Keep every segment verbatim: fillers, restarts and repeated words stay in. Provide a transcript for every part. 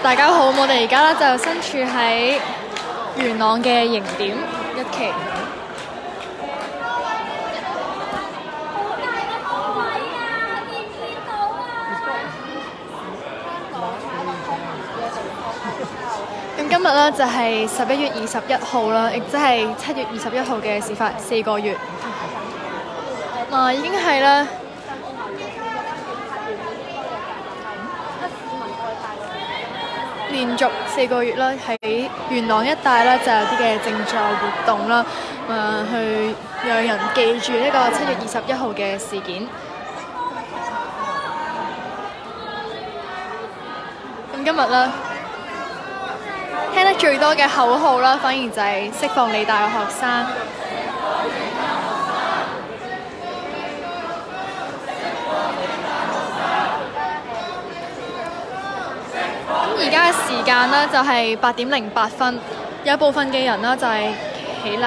大家好，我哋而家咧就身處喺元朗嘅迎點一期。咁今日咧就係十一月二十一號啦，亦即係七月二十一號嘅事發四個月。啊，已經係咧。連續四個月啦，喺元朗一帶咧就有啲嘅靜坐活動啦，誒、呃、去讓人記住呢個七月二十一號嘅事件。咁今日咧聽得最多嘅口號啦，反而就係釋放理大嘅學生。而家嘅時間呢，就係八點零八分，有部分嘅人呢，就係起立。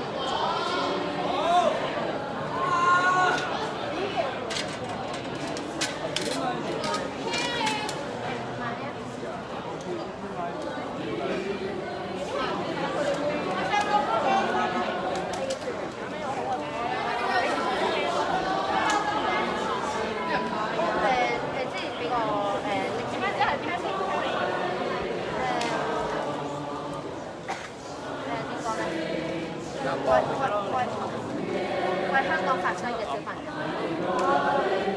為香港發聲嘅小朋友。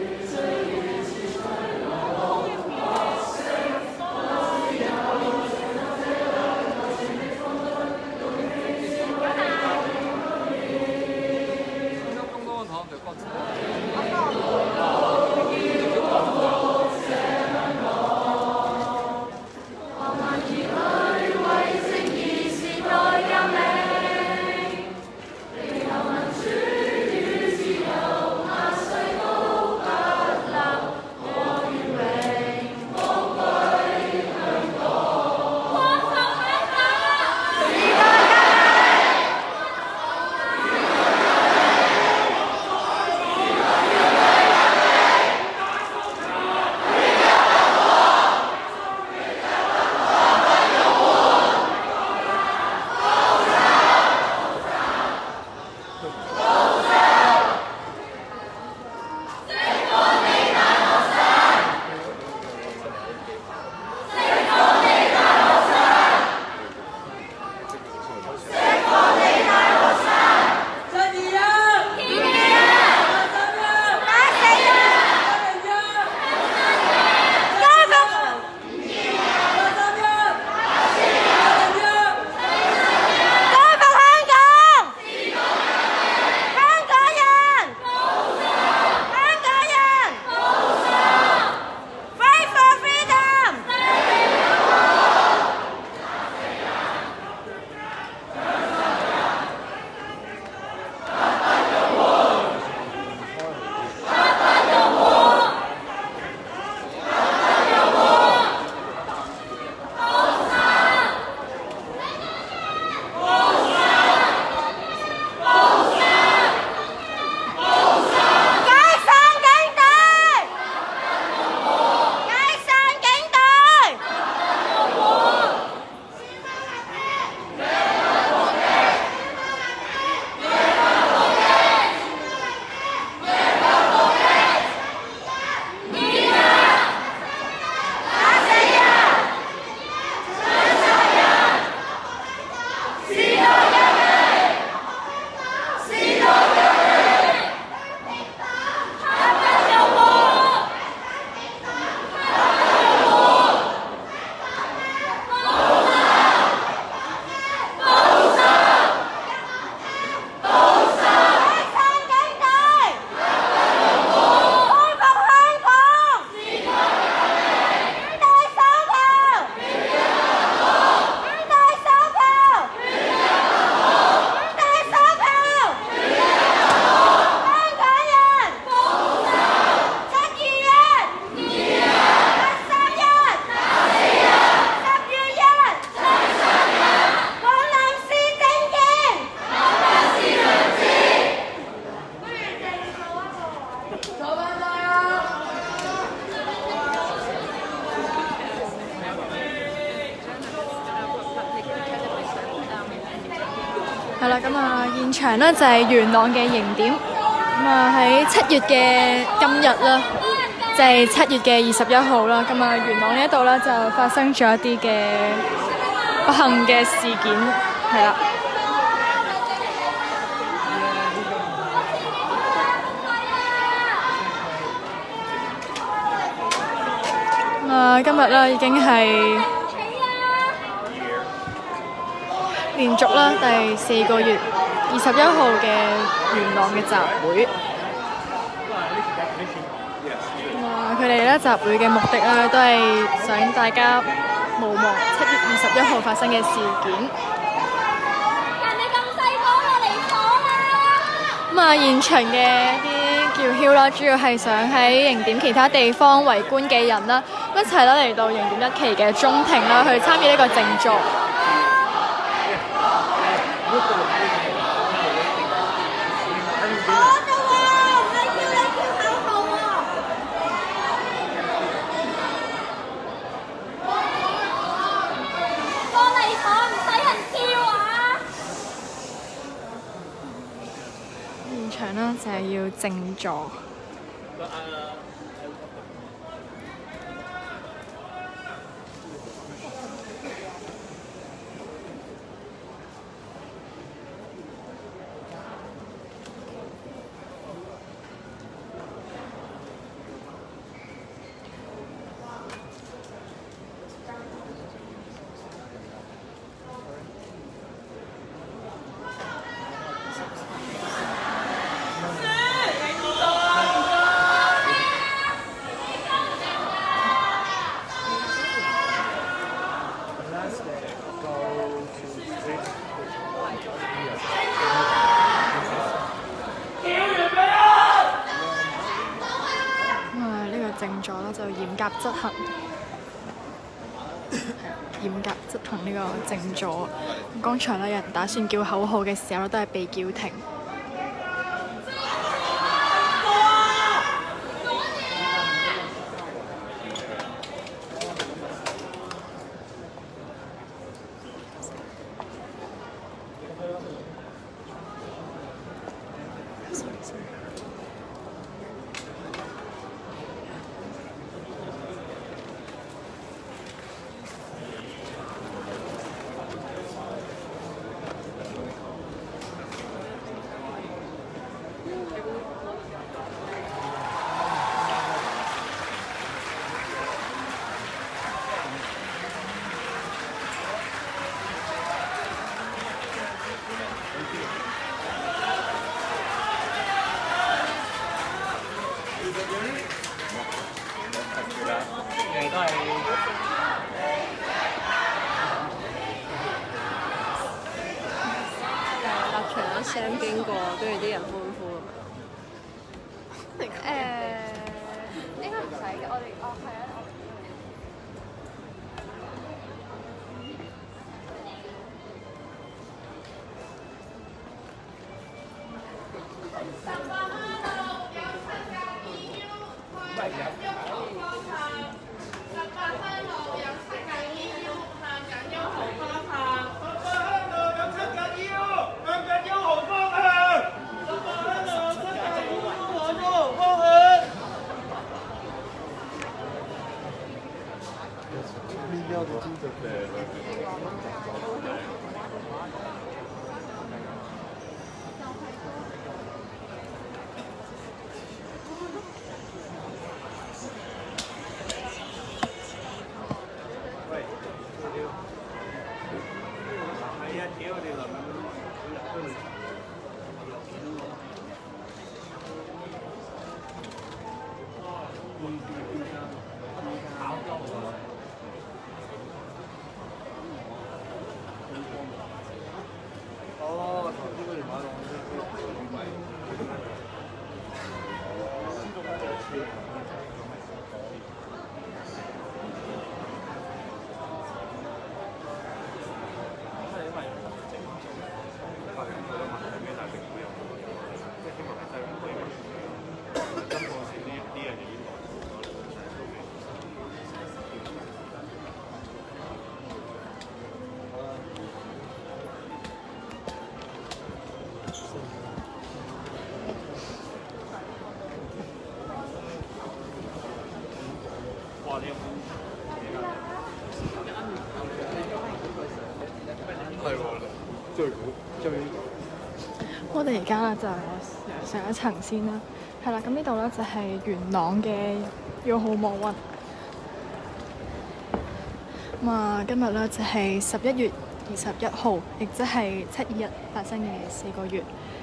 係啦，咁啊現場咧就係元朗嘅迎點，咁啊喺七月嘅今日啦，就係七月嘅二十一號啦，咁啊元朗呢一度咧就發生咗一啲嘅不幸嘅事件，係啦。咁啊今日咧已經係連續啦第四個月二十一號嘅元朗嘅集會，啊佢哋咧集會嘅目的咧都係想大家無忘七月二十一號發生嘅事件。 人哋咁細個就嚟火啦！ 咁啊現場嘅一啲叫囂啦，主要係想喺迎點其他地方圍觀嘅人啦，一齊啦嚟到迎點一期嘅中庭啦，去參與呢個靜坐。現場呢就係要靜坐。靜坐啦，就嚴格執行，嚴格執行呢個靜坐。咁剛才咧有人打算叫口號嘅時候咧，都係被叫停。 聲經過，跟住啲人歡呼咁樣。 誒，應該唔使嘅，我哋哦係啊。 係喎，最最我哋而家咧就上一層先啦，係啦，咁呢度咧就係元朗嘅要好望運。咁啊，今日咧就係十一月二十一號，亦即係七二一發生嘅四個月。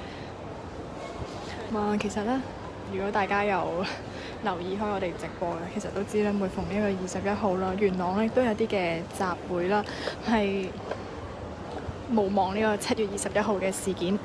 咁啊，其實咧，如果大家有留意開我哋直播嘅，其實都知咧，每逢呢個二十一號啦，元朗咧都有啲嘅集會啦，係無望呢個七月二十一號嘅事件。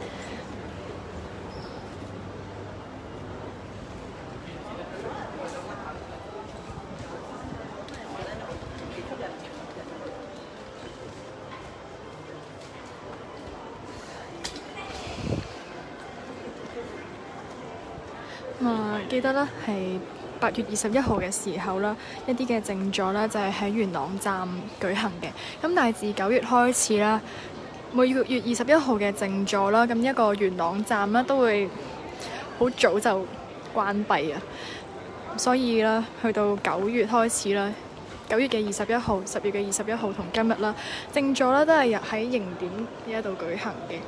啊，記得啦，係八月二十一號嘅時候啦，一啲嘅靜坐啦，就係喺元朗站舉行嘅。咁但係自九月開始啦，每個月二十一號嘅靜坐啦，咁一個元朗站啦都會好早就關閉啊。所以啦，去到九月開始啦，九月嘅二十一號、十月嘅二十一號同今日啦，靜坐啦都係喺營點呢一度舉行嘅。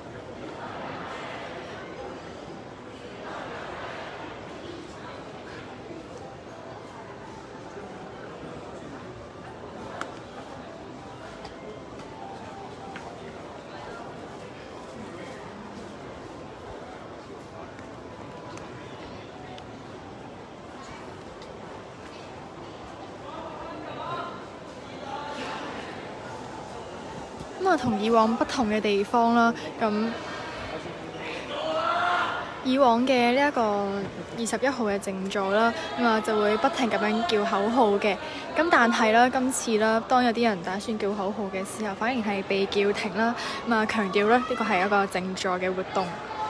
咁啊，同以往不同嘅地方啦，咁以往嘅呢一個二十一號嘅靜坐啦，咁啊就會不停咁樣叫口號嘅。咁但係啦，今次啦，當有啲人打算叫口號嘅時候，反而係被叫停啦。咁啊，強調咧呢個係一個靜坐嘅活動。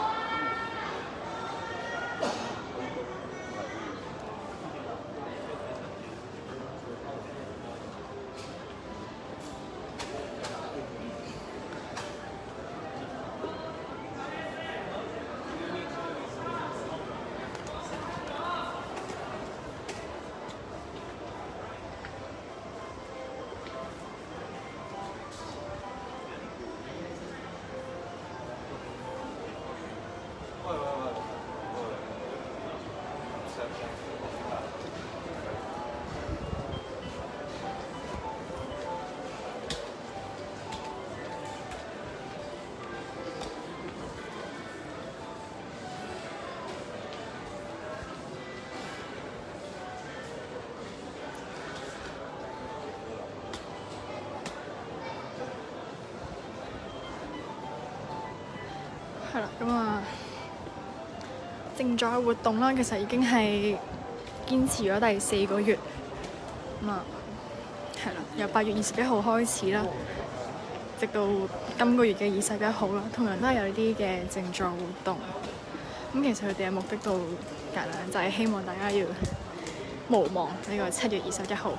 係啦，咁啊，靜坐嘅活動啦，其實已經係堅持咗第四個月。咁啊，係啦，由八月二十一號開始啦，直到今個月嘅二十一號啦，同樣都係有呢啲嘅靜坐活動。咁其實佢哋嘅目的都簡單，就係希望大家要無望呢個七月二十一號。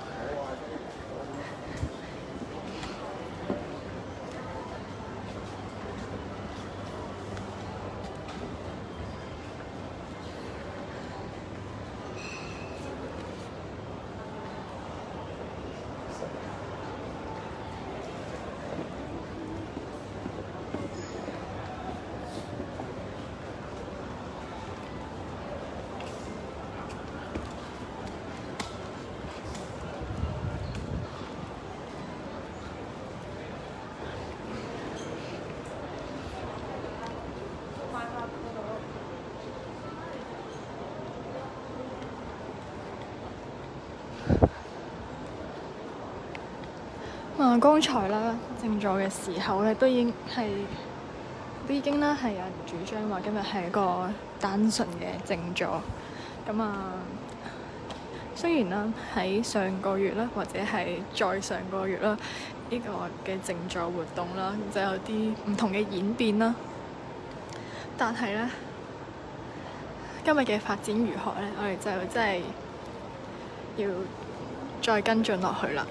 啊，剛才啦，靜坐嘅時候咧，都已經係都已經啦，係有人主張話今日係一個單純嘅靜坐。咁啊，雖然啦喺上個月啦，或者係再上個月啦，呢個嘅靜坐活動啦，就有啲唔同嘅演變啦。但係咧，今日嘅發展如何咧？我哋就真係要再跟進落去啦。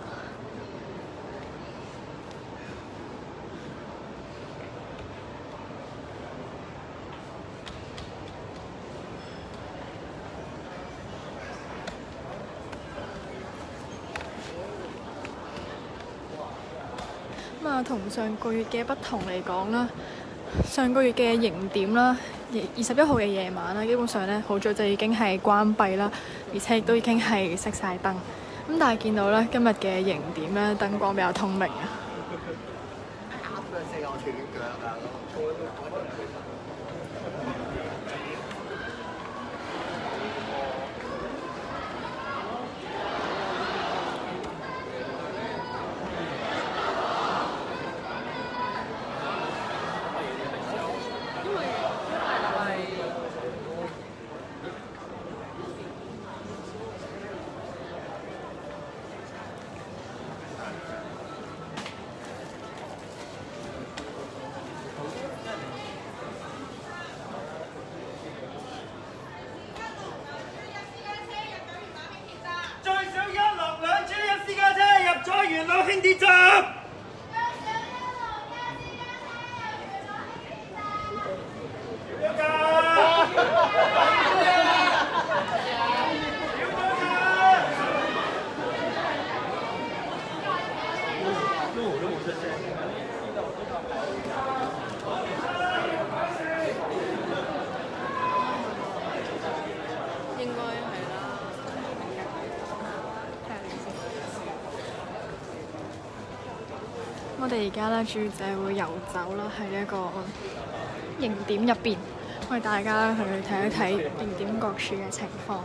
咁啊， 啊，同上個月嘅不同嚟講啦，上個月嘅迎點啦，二十一號嘅夜晚啦，基本上咧好早就已經係關閉啦，而且亦都已經係熄晒燈。咁但係見到咧今日嘅迎點咧燈光比較通明啊。 元朗輕鐵站。 應該係啦。 我哋而家咧主要就係會遊走啦，喺呢一個迎點入邊，我哋大家去睇一睇迎點各處嘅情況。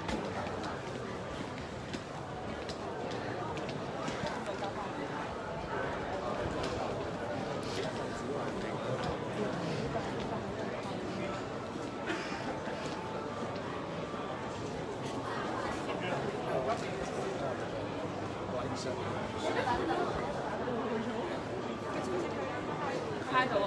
拍到啊！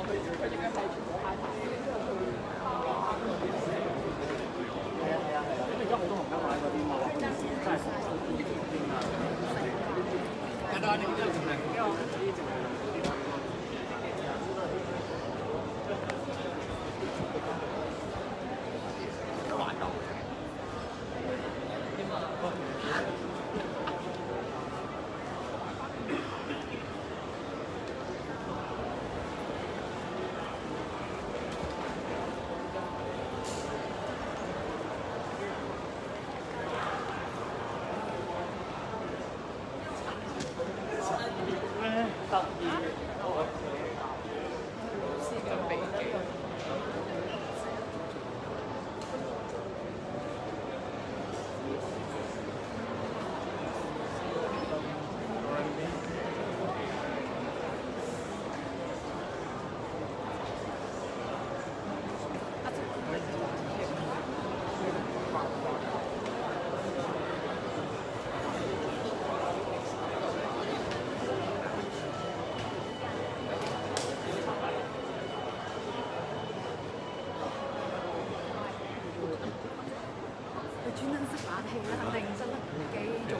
專登識把戲啦，肯定真係自己做。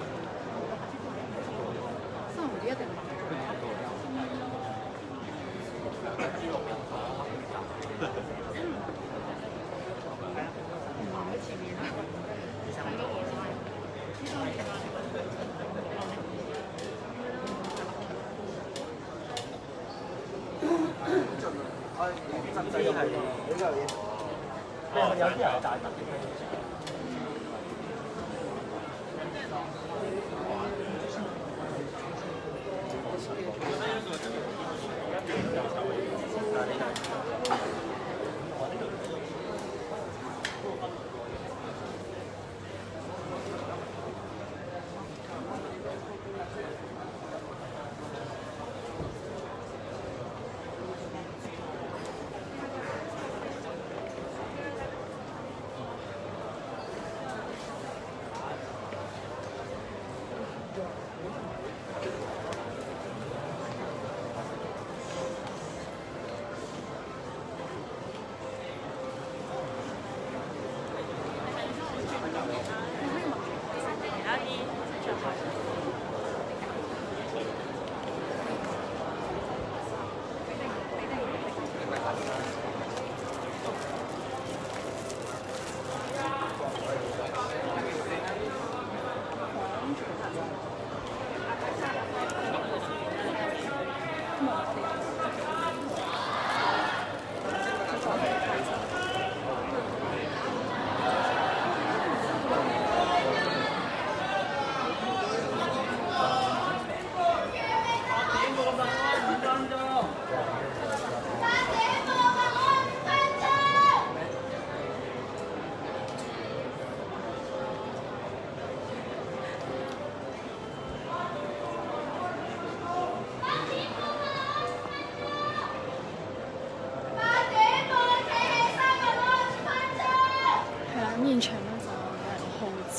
新紅魚一定買。喺前面啦，睇到我啦。 真係係呢個嘢，有啲人係大特嘅。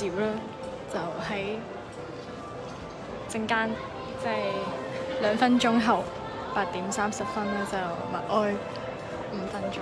兆啦，就喺陣間即係兩分鐘後八點三十分咧就默哀五分鐘。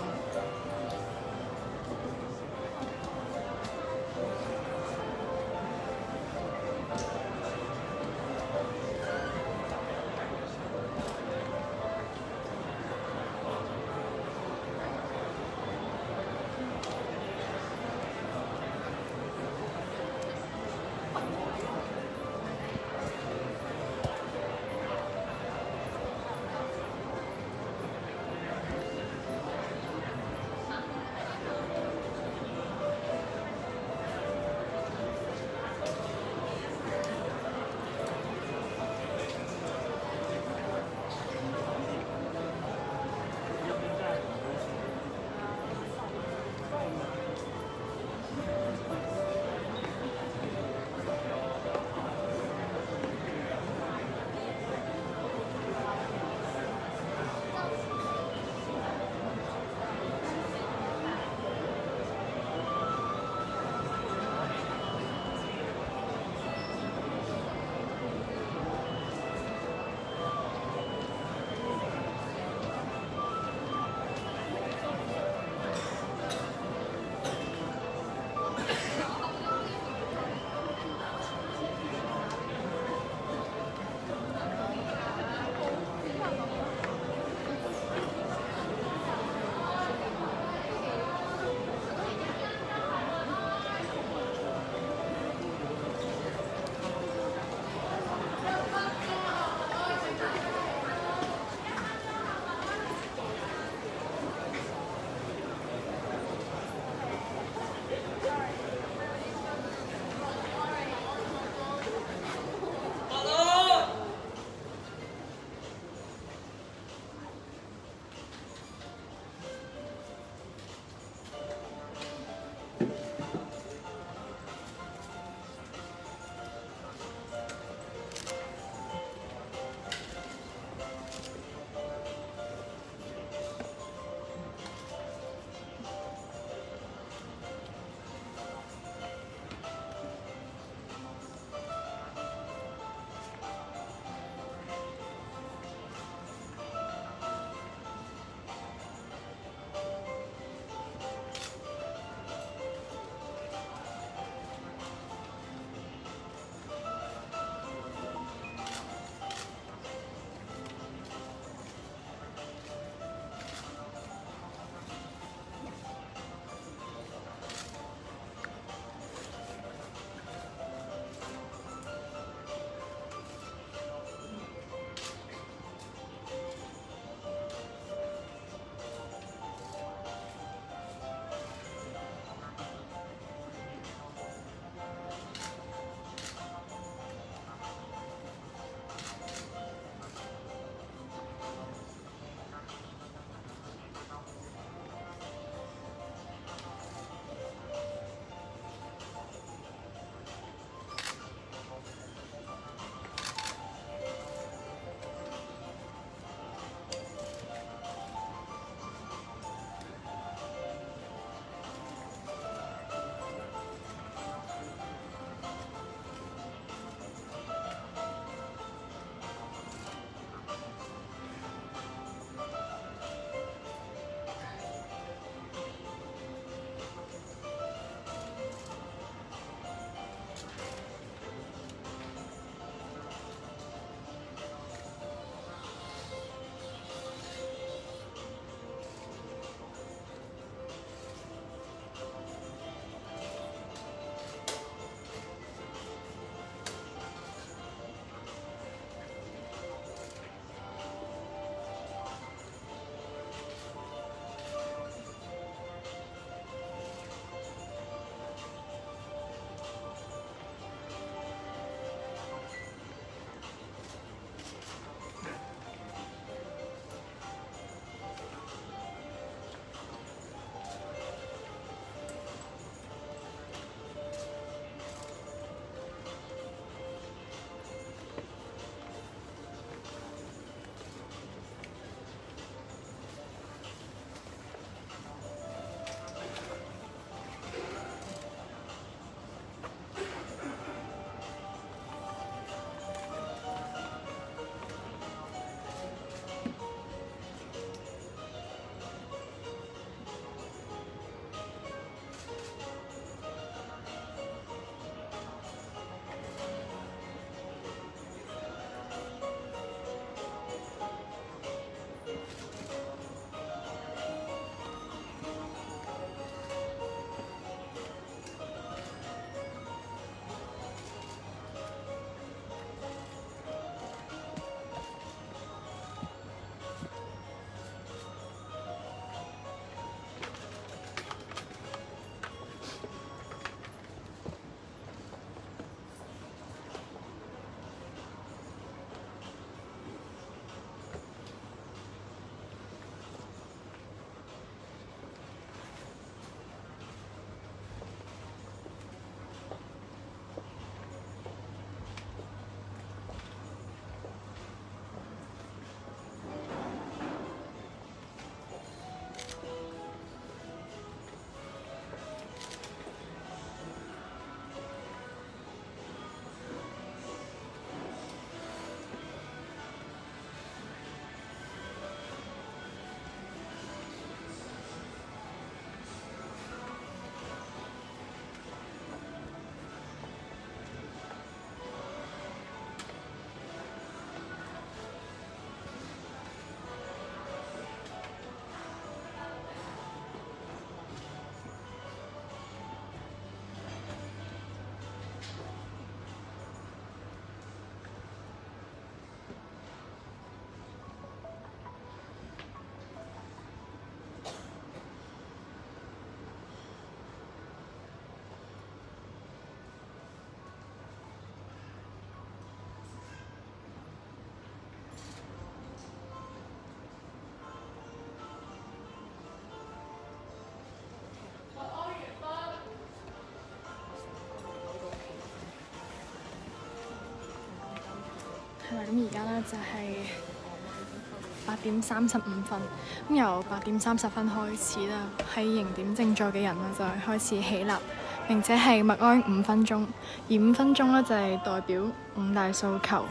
係啦，咁而家咧就係八點三十五分，咁由八點三十分開始啦，喺迎點正座嘅人啦就係開始起立，並且係默哀五分鐘，而五分鐘咧就係代表五大訴求。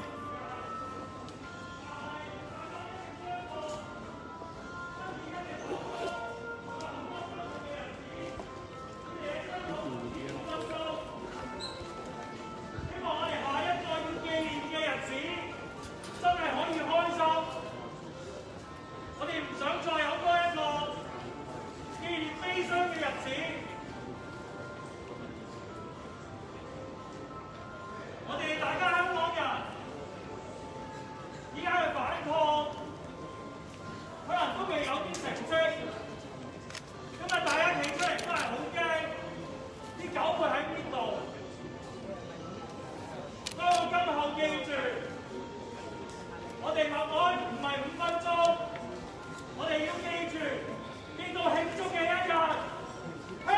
香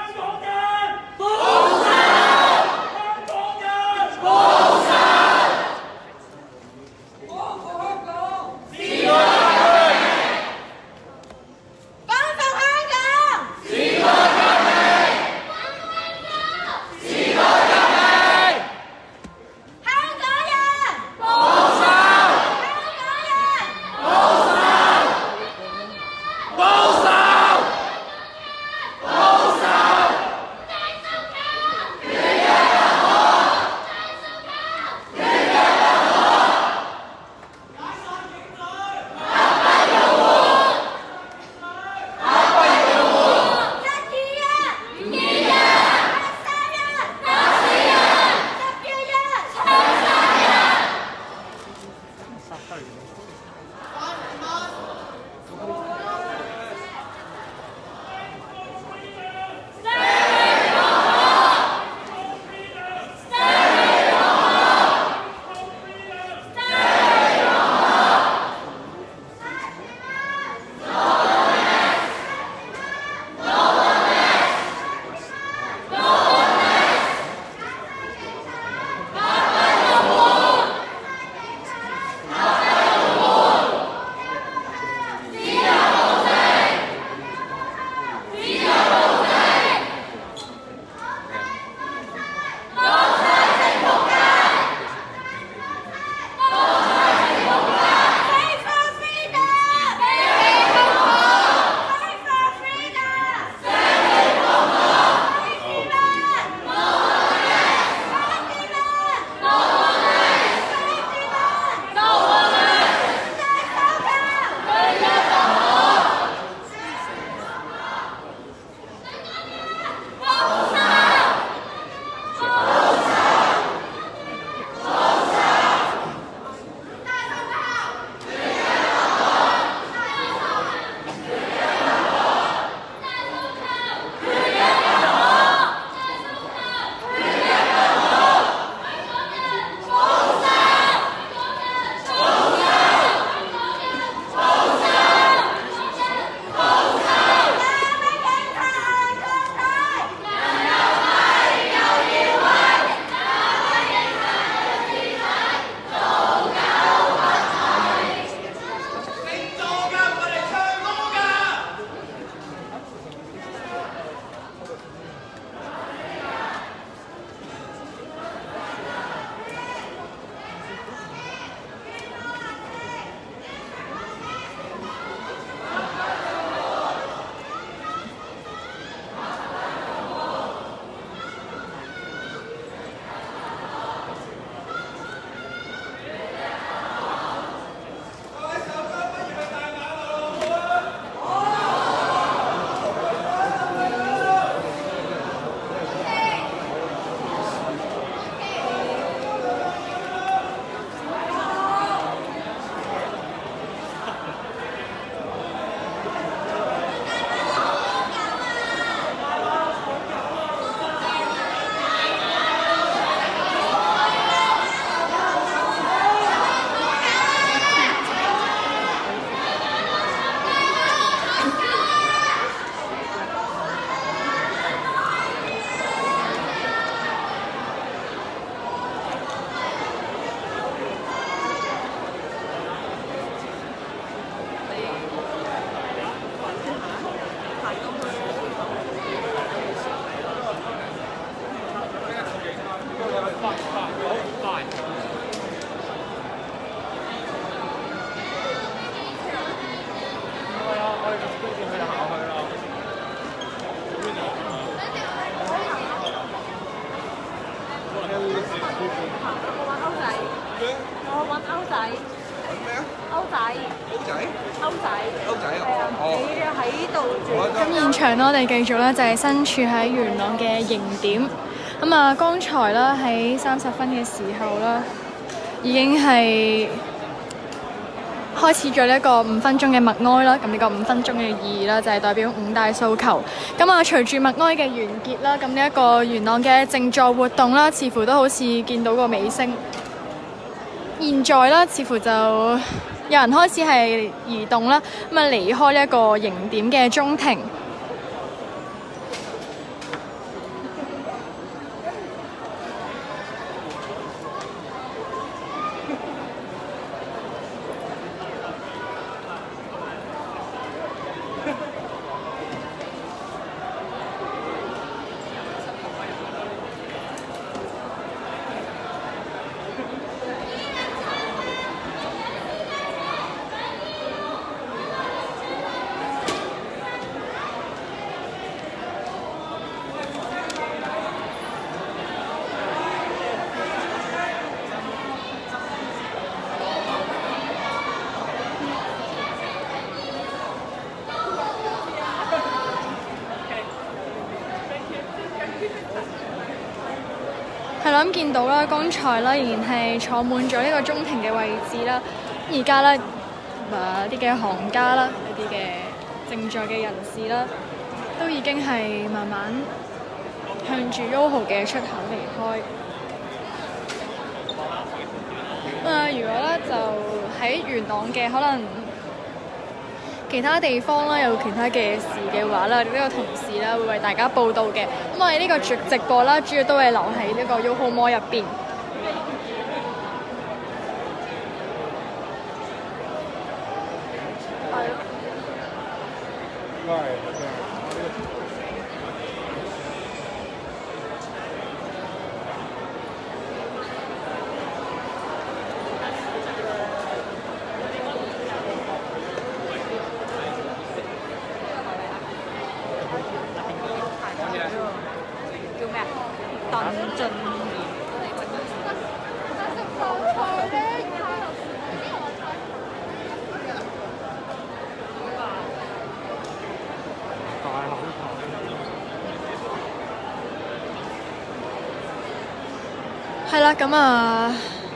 咁現場咧，我哋繼續咧就係身處喺元朗嘅迎點。咁啊，剛才啦喺三十分嘅時候啦，已經係開始咗呢一個五分鐘嘅默哀啦。咁呢個五分鐘嘅意義啦，就係代表五大訴求。咁啊，隨住默哀嘅完結啦，咁呢一個元朗嘅靜坐活動啦，似乎都好似見到個尾聲。現在啦，似乎就有人開始係移動啦，咁啊離開呢一個迎點嘅中庭。係啦，咁見到啦，剛才啦仍然係坐滿咗呢個中庭嘅位置啦。而家咧，啊啲嘅行家啦，一啲嘅靜坐嘅人士啦，都已經係慢慢向住 YOHO 嘅出口離開。咁啊，如果咧就喺元朗嘅可能其他地方啦，有其他嘅事嘅話啦，呢個同事啦會為大家報道嘅。咁我哋呢個直直播啦，主要都係留喺呢個 YOHO Mall 入邊。 叫咩啊？燉盡係啦，咁啊，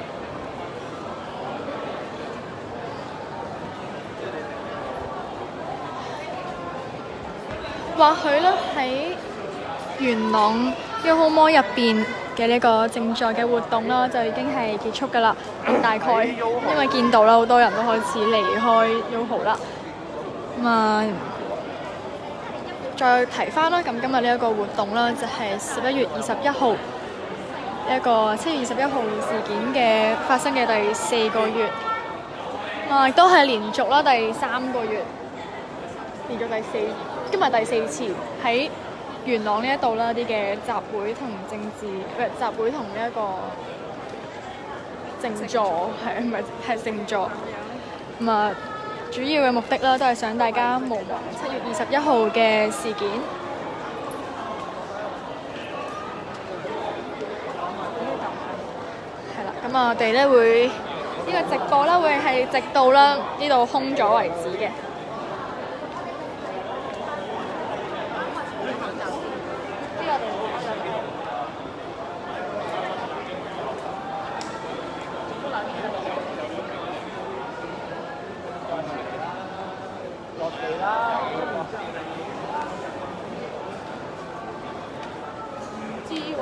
或許咧喺元朗 YOHO Mall 入邊嘅呢個靜坐嘅活動啦，就已經係結束㗎啦。咁大概因為見到啦，好多人都開始離開 YOHO 啦。咁啊，再提翻啦，咁今日呢一個活動啦，就係十一月二十一號。一個七月二十一號事件嘅發生嘅第四個月，啊，亦都係連續啦第三個月，連續第四，今日第四次喺元朗呢一度啦啲嘅集會同政治，唔係集會同呢一個靜坐，係唔係係靜坐？咁啊，主要嘅目的啦，都係想大家無忘七月二十一號嘅事件。咁啊，我哋咧會呢、這個直播啦，會係直到啦呢度空咗為止嘅。 落地啦！ 唔知喎，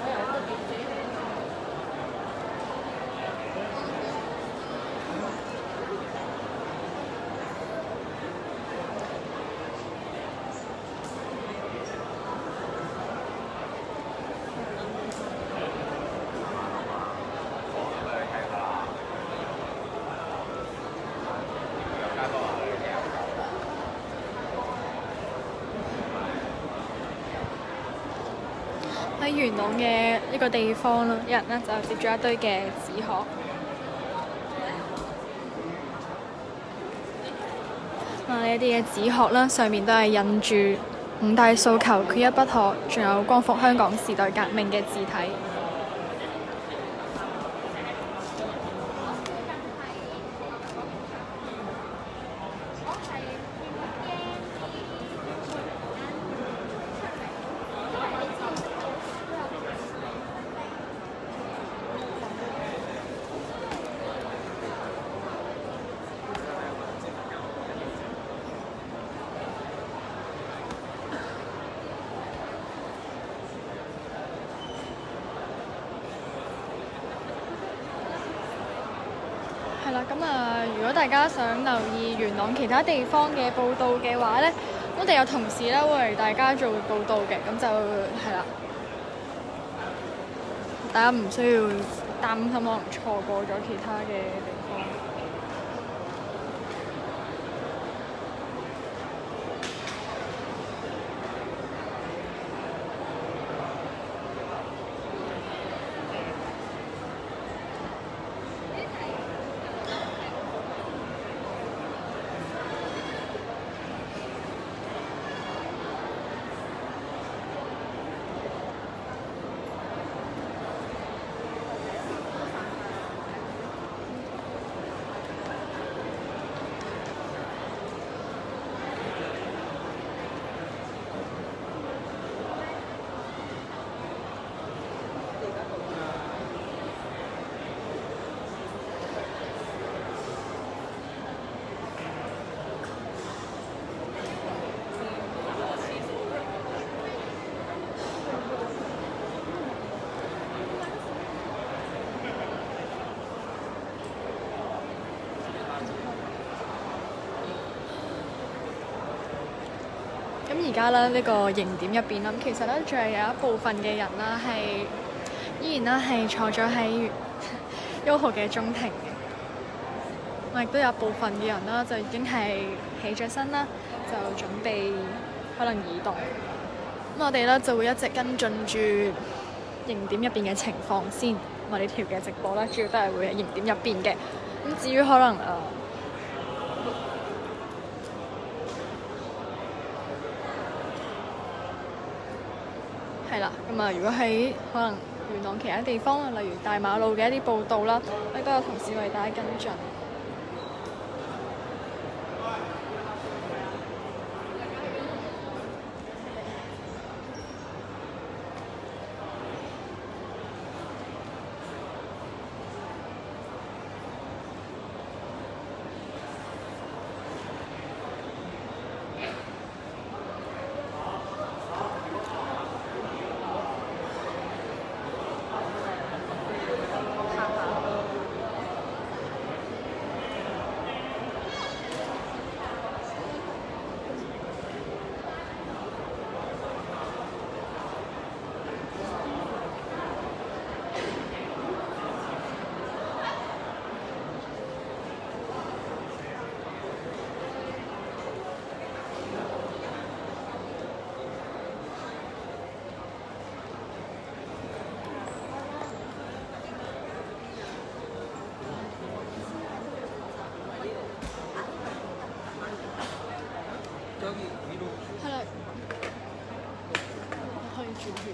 喺元朗嘅呢個地方啦，有人咧就接咗一堆嘅紙殼。啊，呢一啲嘅紙殼啦，上面都係印住五大訴求缺一不可，仲有光復香港時代革命嘅字體。 咁啊，如果大家想留意元朗其他地方嘅報道嘅話咧，我哋有同事咧會為大家做報道嘅，咁就係啦。大家唔需要擔心可能錯過咗其他嘅地方。咁而家咧呢個營點入邊啦，其實咧仲係有一部分嘅人啦，係依然啦係坐咗喺 Yoho 嘅中庭嘅。咁亦都有部分嘅人啦，就已經係起咗身啦，就準備可能移動。咁我哋咧就會一直跟進住營點入邊嘅情況先。我哋條嘅直播咧，主要都係會喺營點入邊嘅。咁至於可能誒，呃係啦，咁啊，如果喺可能元朗其他地方，例如大馬路嘅一啲報道啦，亦都有同事為大家跟進。係啦，可以轉圈。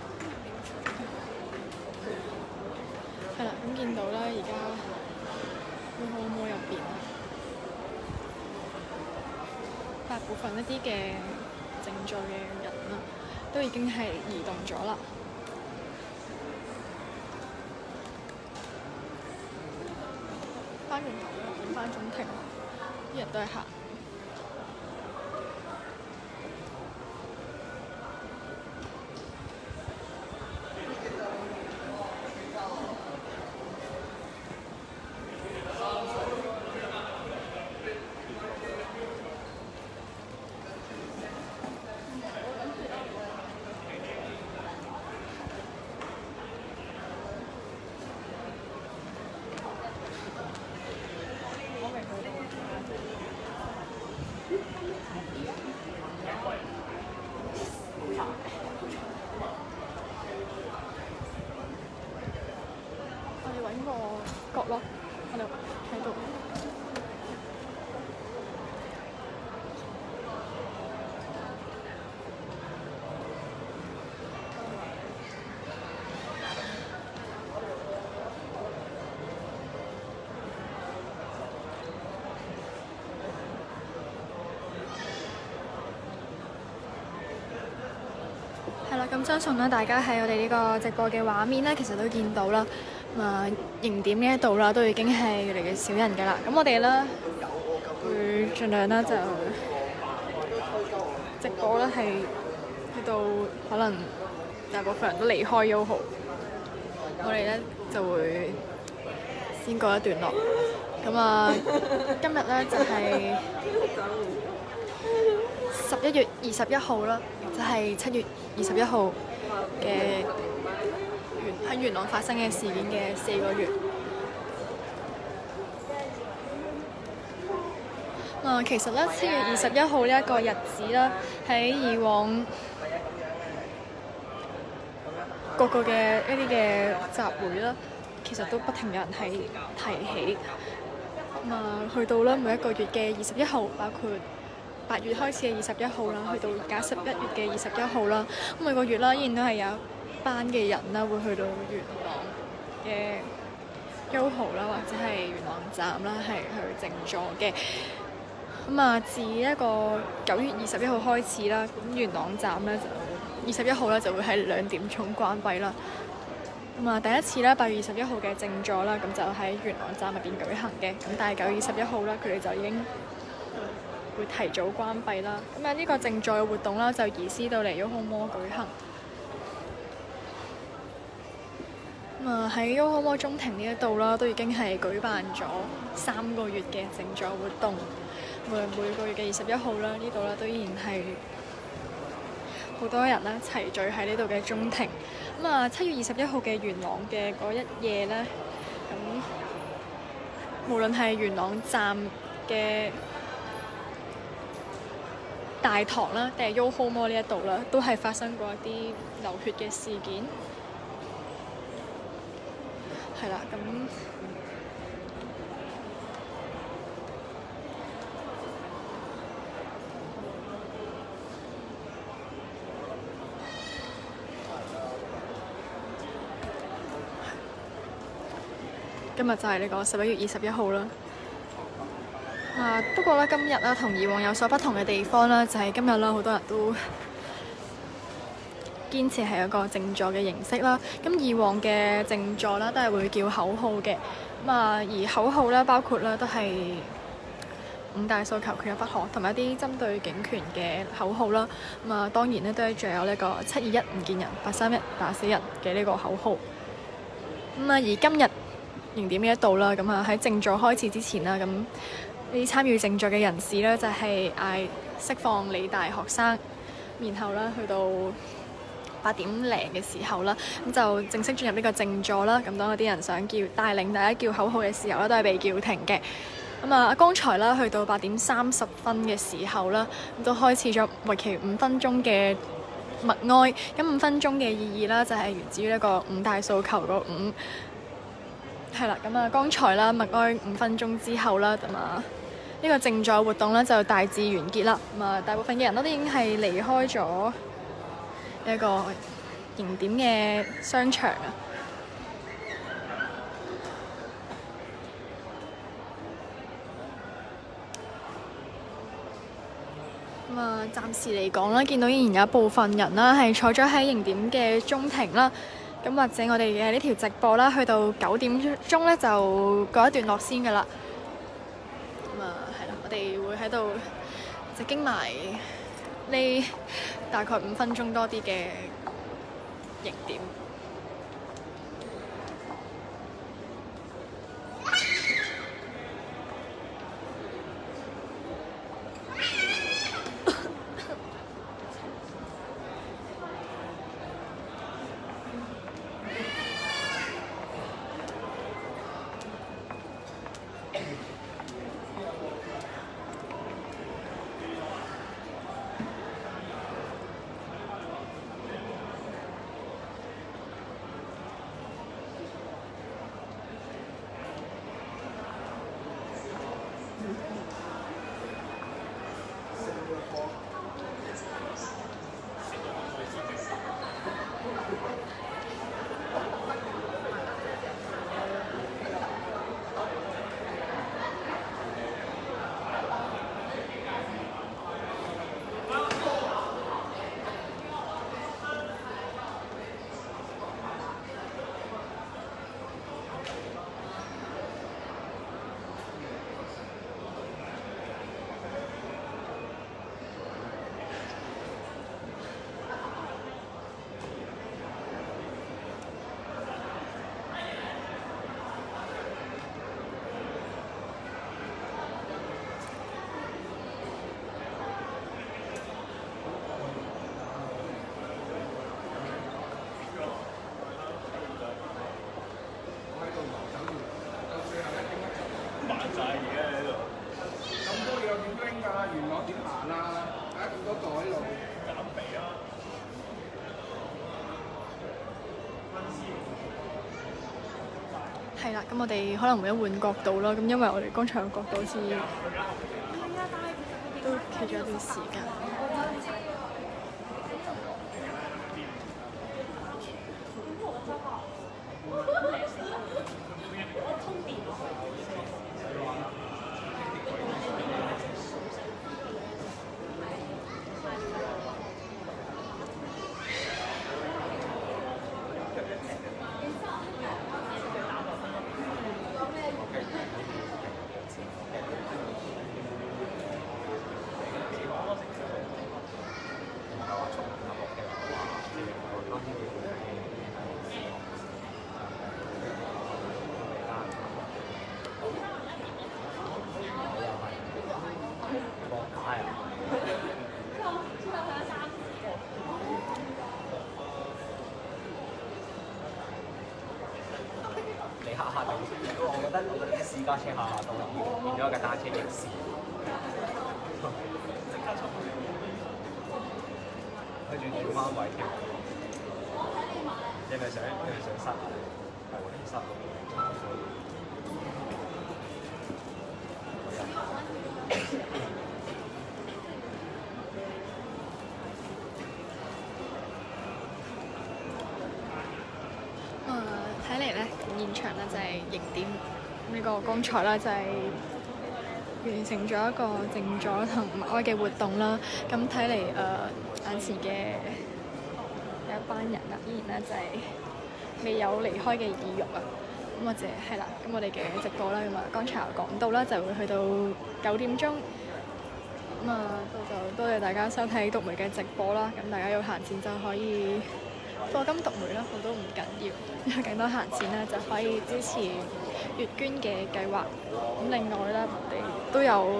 係啦，咁見到啦，而家會好冇入邊啊，大部分一啲嘅靜坐嘅人啦，都已經係移動咗啦。翻轉頭啦，轉翻中庭，啲人都係行。角落，我哋喺度。係啦，咁相信咧，大家喺我哋呢個直播嘅畫面咧，其實都見到啦。咁啊，營點呢一度啦，都已經係越嚟越少人㗎啦。咁我哋咧會盡量咧就直播咧係去到可能大部分人都離開 Yoho，我哋咧就會先告一段落。咁咁啊，今日咧就係十一月二十一號啦，就係七月二十一號嘅元喺元朗發生嘅事件嘅四個月。啊，其實咧七月二十一號呢一個日子啦，喺以往個個嘅一啲嘅集會啦，其實都不停有人係提起。咁啊，去到咧每一個月嘅二十一號，包括八月開始嘅二十一號啦，去到而家十一月嘅二十一號啦，咁每個月啦，依然都係有一班嘅人啦，會去到元朗嘅 YOHO 啦，或者係元朗站啦，係去靜坐嘅。咁啊，自一個九月二十一號開始啦，咁元朗站咧就二十一號咧就會喺兩點鐘關閉啦。咁啊，第一次咧八月二十一號嘅靜坐啦，咁就喺元朗站入邊舉行嘅。咁但係九月二十一號啦，佢哋就已經會提早關閉啦。咁啊，呢個靜坐嘅活動啦，就移師到嚟 YOHO Mall 舉行。咁啊，喺 YOHO Mall 中庭呢一度啦，都已經係舉辦咗三個月嘅靜坐活動。每每個月嘅二十一號啦，呢度啦都依然係好多人咧齊聚喺呢度嘅中庭。咁啊，七月二十一號嘅元朗嘅嗰一夜咧，咁無論係元朗站嘅大堂啦，定係 YOHO Mall 呢一度啦，都係發生過一啲流血嘅事件。係啦，咁。今日就係呢個十一月二十一號啦。啊，不過咧今日啦同以往有所不同嘅地方啦，就係今日啦好多人都堅持係一個靜坐嘅形式啦。咁以往嘅靜坐啦都係會叫口號嘅。咁啊，而口號咧包括咧都係五大訴求缺一不可，同埋一啲針對警權嘅口號啦。咁啊，當然咧都係仲有呢個七二一唔見人，八三一打死人嘅呢個口號。咁啊，而今日形點呢一度啦，咁啊喺靜坐開始之前啦，咁呢啲參與靜坐嘅人士咧就係嗌釋放理大學生，然後咧去到八點零嘅時候啦，咁就正式進入呢個靜坐啦。咁當有啲人想叫帶領大家叫口號嘅時候咧，都係被叫停嘅。咁啊，剛才啦去到八點三十分嘅時候啦，咁都開始咗為期五分鐘嘅默哀。咁五分鐘嘅意義啦，就係源自於一個五大訴求個五。係啦，咁啊，剛才啦默哀五分鐘之後啦，咁啊呢個靜坐活動咧就大致完結啦。咁啊，大部分嘅人都已經係離開咗一個形點嘅商場啊。咁啊，暫時嚟講啦，見到依然有一部分人啦係坐咗喺形點嘅中庭啦。咁或者我哋嘅呢條直播啦，去到九點鐘咧就告一段落先㗎啦。咁啊，係啦，我哋會喺度就經埋呢大概五分鐘多啲嘅形點。 係啦，咁我哋可能會一換角度啦，咁因為我哋剛才個角度好似都企咗一段時間。 你下下都，我覺得我覺得啲私家車下下都變咗一架單車逆市，即刻衝！佢仲轉翻位添，你係咪想你係咪想塞啊？係喎，啲塞睇嚟咧，現場咧就係迎點呢個剛才啦，就係完成咗一個靜坐同默哀嘅活動啦。咁睇嚟誒眼前嘅有一班人啊，依然咧就係未有離開嘅意欲啊。咁或者係啦，咁我哋嘅直播啦，咁啊剛才有講到啦，就會去到九點鐘。咁啊，就多謝大家收睇讀梅嘅直播啦。咁大家有閒錢就可以課金讀梅啦，我都唔緊要。有更多閒錢咧，就可以支持月捐嘅計劃。咁另外咧，我哋都有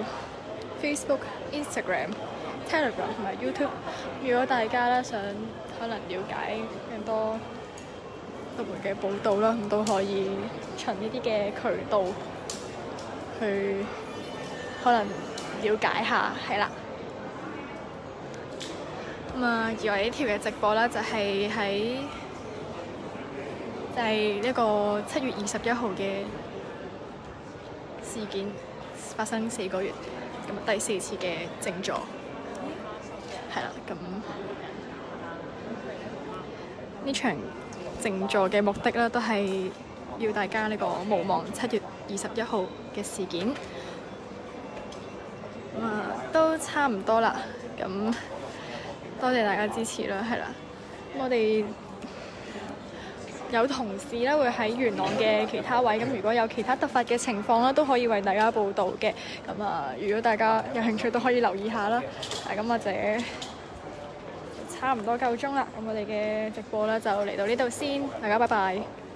Facebook、Instagram、Telegram 同埋 YouTube。如果大家咧想可能了解更多讀梅嘅報道啦，咁都可以循呢啲嘅渠道去可能了解下，係啦。咁啊，而我呢條嘅直播咧，就係喺就係一個七月二十一號嘅事件發生四個月，咁第四次嘅靜坐，係啦。咁呢場靜坐嘅目的咧，都係要大家呢個無忘七月二十一號嘅事件。咁啊，都差唔多啦。咁多謝大家支持啦，係啦。咁我哋有同事咧會喺元朗嘅其他位，咁如果有其他突發嘅情況啦，都可以為大家報道嘅。咁啊，如果大家有興趣都可以留意下啦。啊，咁或者差唔多夠鐘啦，咁我哋嘅直播咧就嚟到呢度先，大家拜拜。